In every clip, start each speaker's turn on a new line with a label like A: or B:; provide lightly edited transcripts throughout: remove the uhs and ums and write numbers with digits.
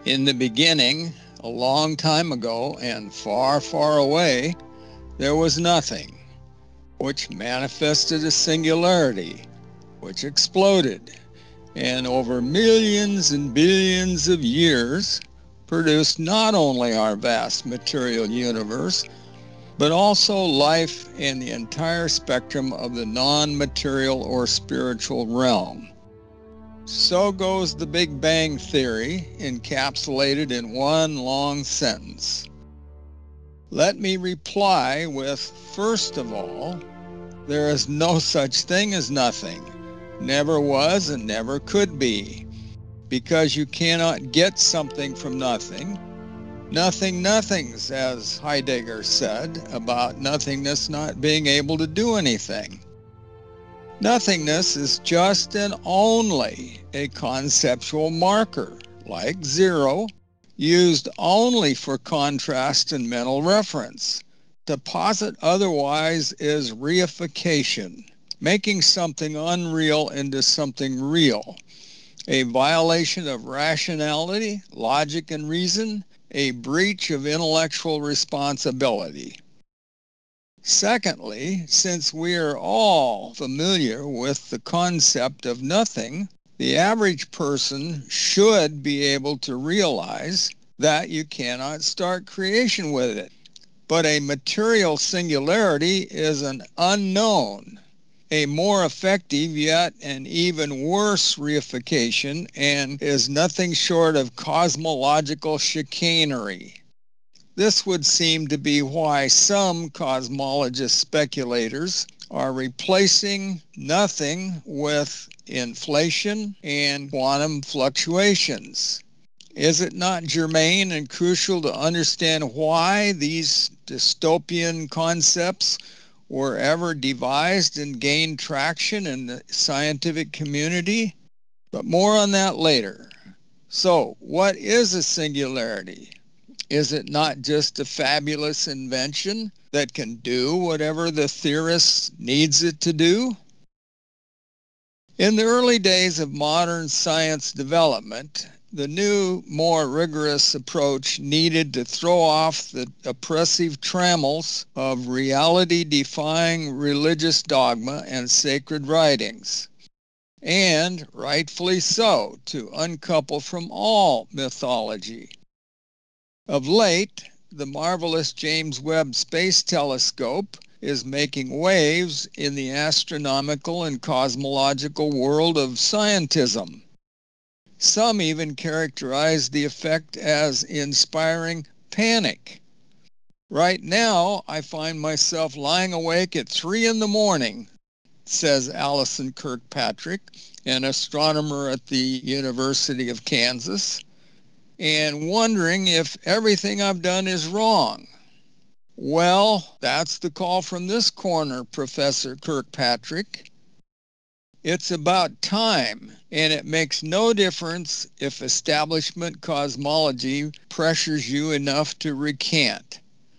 A: In the beginning, a long time ago and far, far away, there was nothing, which manifested a singularity, which exploded, and over millions and billions of years produced not only our vast material universe, but also life in the entire spectrum of the non-material or spiritual realm. So goes the Big Bang Theory, encapsulated in one long sentence. Let me reply with, first of all, there is no such thing as nothing, never was and never could be, because you cannot get something from nothing. Nothing nothings, as Heidegger said about nothingness not being able to do anything. Nothingness is just and only a conceptual marker, like zero, used only for contrast and mental reference. To posit otherwise is reification, making something unreal into something real, a violation of rationality, logic, and reason, a breach of intellectual responsibility. Secondly, since we are all familiar with the concept of nothing, the average person should be able to realize that you cannot start creation with it. But a material singularity is an unknown, a more effective yet an even worse reification, and is nothing short of cosmological chicanery. This would seem to be why some cosmologist speculators are replacing nothing with inflation and quantum fluctuations. Is it not germane and crucial to understand why these dystopian concepts were ever devised and gained traction in the scientific community? But more on that later. So, what is a singularity? Is it not just a fabulous invention that can do whatever the theorist needs it to do? In the early days of modern science development, the new, more rigorous approach needed to throw off the oppressive trammels of reality-defying religious dogma and sacred writings, and rightfully so, to uncouple from all mythology. Of late, the marvelous James Webb Space Telescope is making waves in the astronomical and cosmological world of scientism. Some even characterize the effect as inspiring panic. Right now, I find myself lying awake at 3 in the morning, says Alison Kirkpatrick, an astronomer at the University of Kansas, and wondering if everything I've done is wrong. Well, that's the call from this corner, Professor Kirkpatrick. It's about time, and it makes no difference if establishment cosmology pressures you enough to recant.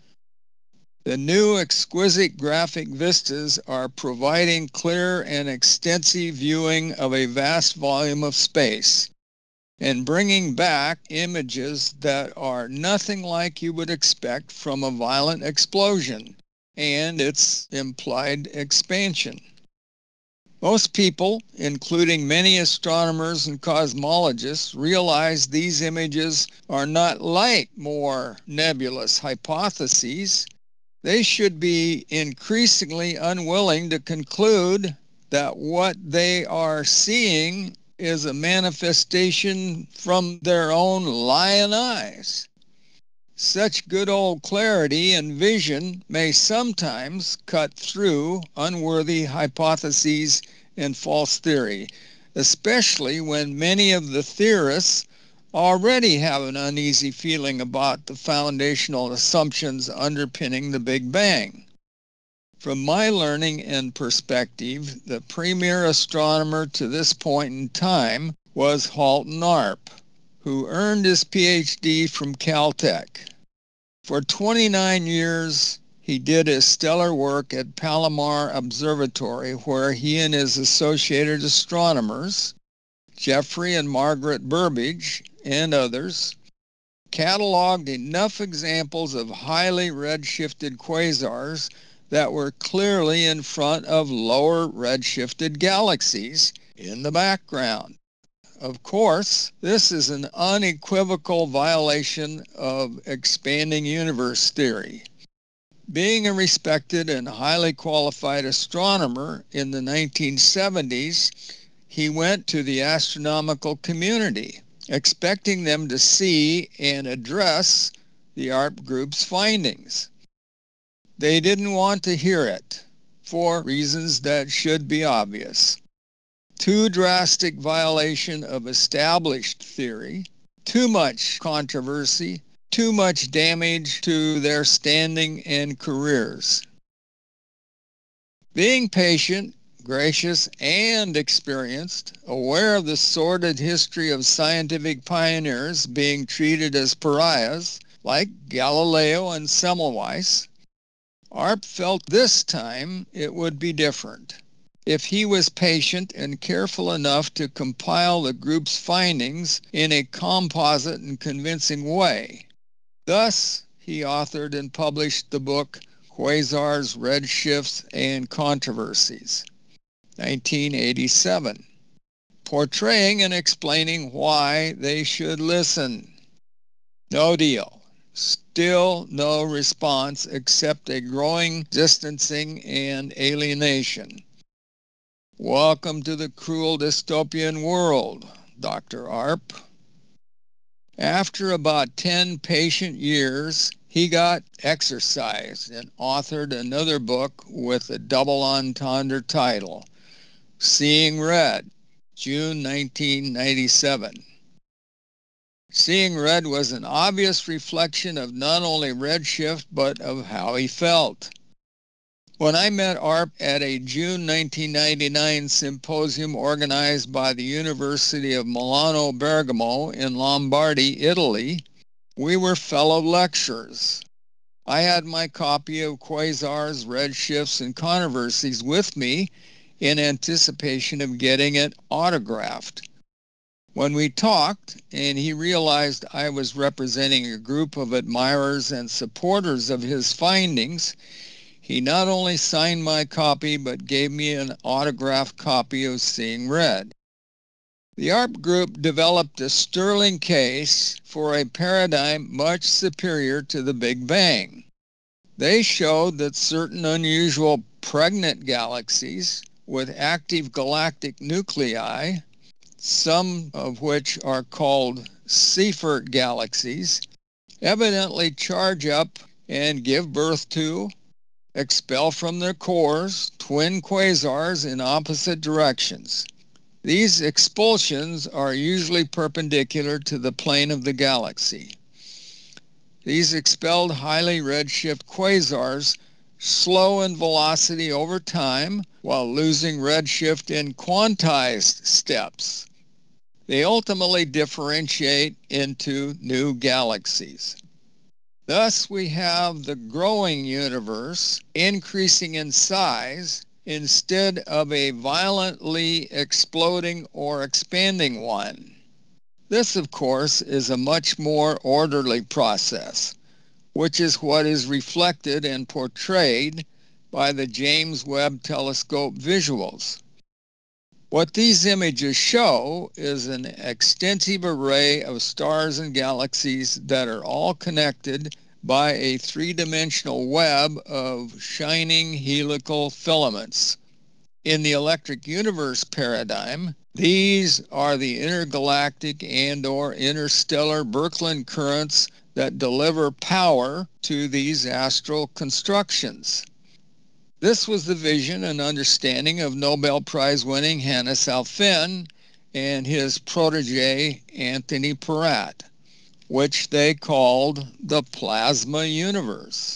A: The new exquisite graphic vistas are providing clear and extensive viewing of a vast volume of space, and bringing back images that are nothing like you would expect from a violent explosion and its implied expansion. Most people, including many astronomers and cosmologists, realize these images are not like more nebulous hypotheses. They should be increasingly unwilling to conclude that what they are seeing is a manifestation from their own lion eyes. Such good old clarity and vision may sometimes cut through unworthy hypotheses and false theory, especially when many of the theorists already have an uneasy feeling about the foundational assumptions underpinning the Big Bang. From my learning and perspective, the premier astronomer to this point in time was Halton Arp, who earned his PhD from Caltech. For 29 years, he did his stellar work at Palomar Observatory, where he and his associated astronomers, Jeffrey and Margaret Burbidge, and others, cataloged enough examples of highly redshifted quasars that were clearly in front of lower redshifted galaxies in the background. Of course, this is an unequivocal violation of expanding universe theory. Being a respected and highly qualified astronomer in the 1970s, he went to the astronomical community, expecting them to see and address the ARP group's findings. They didn't want to hear it, for reasons that should be obvious. Too drastic violation of established theory, too much controversy, too much damage to their standing and careers. Being patient, gracious, and experienced, aware of the sordid history of scientific pioneers being treated as pariahs, like Galileo and Semmelweis, ARP felt this time it would be different if he was patient and careful enough to compile the group's findings in a composite and convincing way. Thus, he authored and published the book Quasars, Redshifts, and Controversies, 1987, portraying and explaining why they should listen. No deal. Still no response except a growing distancing and alienation. Welcome to the cruel dystopian world, Dr. ARP. After about 10 patient years, he got exercised and authored another book with a double entendre title, Seeing Red, June 1997. Seeing Red was an obvious reflection of not only redshift, but of how he felt. When I met ARP at a June 1999 symposium organized by the University of Milano Bergamo in Lombardy, Italy, we were fellow lecturers. I had my copy of Quasars, Redshifts, and Controversies with me in anticipation of getting it autographed. When we talked, and he realized I was representing a group of admirers and supporters of his findings, he not only signed my copy, but gave me an autographed copy of Seeing Red. The ARP group developed a sterling case for a paradigm much superior to the Big Bang. They showed that certain unusual pregnant galaxies with active galactic nuclei, some of which are called Seyfert galaxies, evidently charge up and give birth to, expel from their cores, twin quasars in opposite directions. These expulsions are usually perpendicular to the plane of the galaxy. These expelled highly redshift quasars slow in velocity over time while losing redshift in quantized steps. They ultimately differentiate into new galaxies. Thus, we have the growing universe increasing in size instead of a violently exploding or expanding one. This, of course, is a much more orderly process, which is what is reflected and portrayed by the James Webb Telescope visuals. What these images show is an extensive array of stars and galaxies that are all connected by a three-dimensional web of shining helical filaments. In the electric universe paradigm, these are the intergalactic and/or interstellar Birkeland currents that deliver power to these astral constructions. This was the vision and understanding of Nobel Prize-winning Hannes Alfvén and his protege Anthony Peratt, which they called the plasma universe.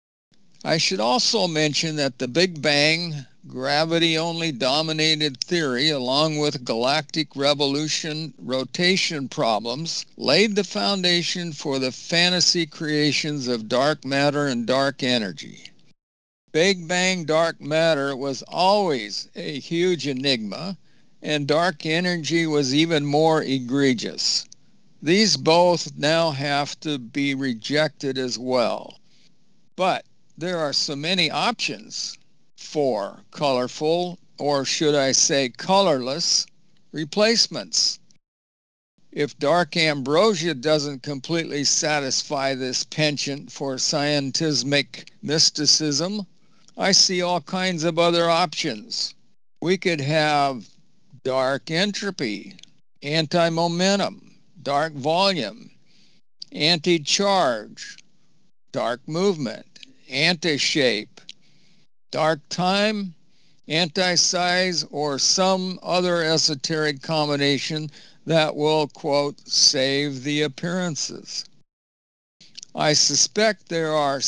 A: I should also mention that the Big Bang, gravity-only dominated theory, along with galactic revolution rotation problems, laid the foundation for the fantasy creations of dark matter and dark energy. Big Bang dark matter was always a huge enigma, and dark energy was even more egregious. These both now have to be rejected as well. But there are so many options for colorful, or should I say colorless, replacements. If dark ambrosia doesn't completely satisfy this penchant for scientismic mysticism, I see all kinds of other options. We could have dark entropy, anti-momentum, dark volume, anti-charge, dark movement, anti-shape, dark time, anti-size, or some other esoteric combination that will, quote, save the appearances. I suspect there are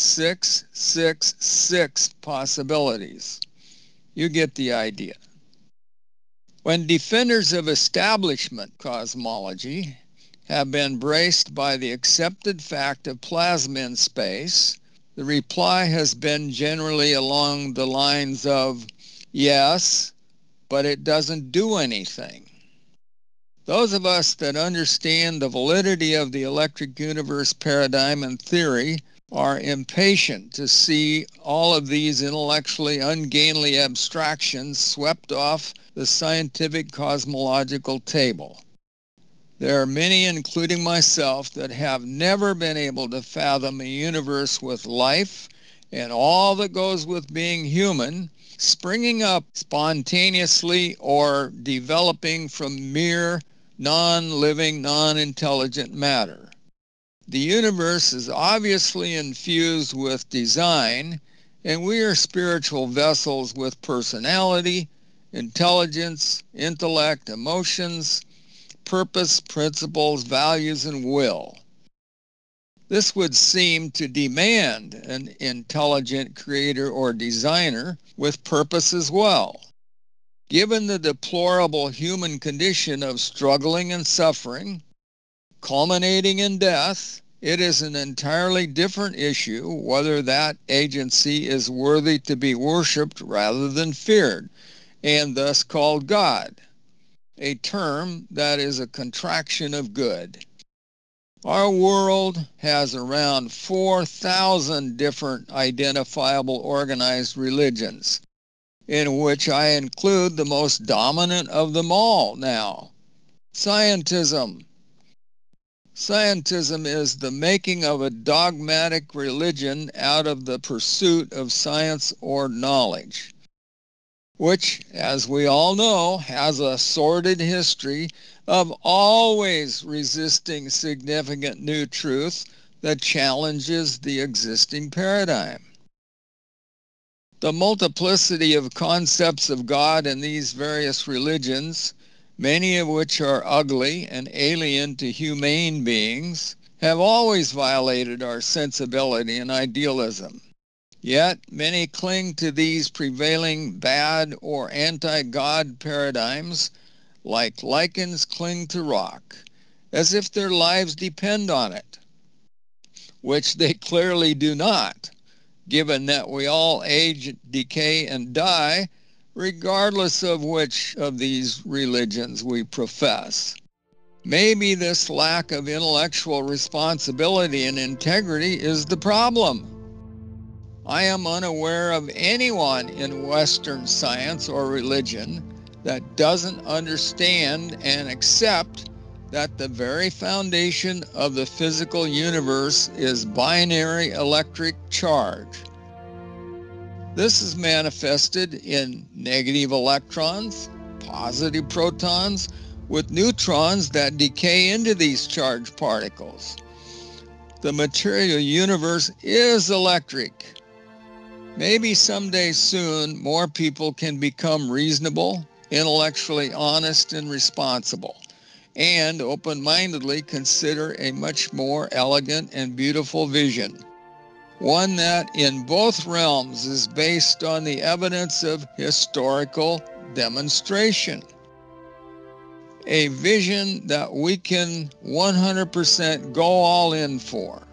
A: 666 possibilities. You get the idea. When defenders of establishment cosmology have been braced by the accepted fact of plasma in space, the reply has been generally along the lines of, yes, but it doesn't do anything. Those of us that understand the validity of the electric universe paradigm and theory are impatient to see all of these intellectually ungainly abstractions swept off the scientific cosmological table. There are many, including myself, that have never been able to fathom a universe with life and all that goes with being human, springing up spontaneously or developing from mere non-living, non-intelligent matter. The universe is obviously infused with design, and we are spiritual vessels with personality, intelligence, intellect, emotions, purpose, principles, values, and will. This would seem to demand an intelligent creator or designer with purpose as well. Given the deplorable human condition of struggling and suffering, culminating in death, it is an entirely different issue whether that agency is worthy to be worshipped rather than feared, and thus called God, a term that is a contraction of good. Our world has around 4,000 different identifiable organized religions, in which I include the most dominant of them all now, Scientism. Scientism is the making of a dogmatic religion out of the pursuit of science or knowledge, which, as we all know, has a sordid history of always resisting significant new truth that challenges the existing paradigm. The multiplicity of concepts of God in these various religions, many of which are ugly and alien to humane beings, have always violated our sensibility and idealism. Yet many cling to these prevailing bad or anti-God paradigms like lichens cling to rock, as if their lives depend on it, which they clearly do not, given that we all age, decay, and die, regardless of which of these religions we profess. Maybe this lack of intellectual responsibility and integrity is the problem. I am unaware of anyone in Western science or religion that doesn't understand and accept that the very foundation of the physical universe is binary electric charge. This is manifested in negative electrons, positive protons, with neutrons that decay into these charged particles. The material universe is electric. Maybe someday soon more people can become reasonable, intellectually honest and responsible, and open-mindedly consider a much more elegant and beautiful vision, one that in both realms is based on the evidence of historical demonstration. A vision that we can 100% go all in for.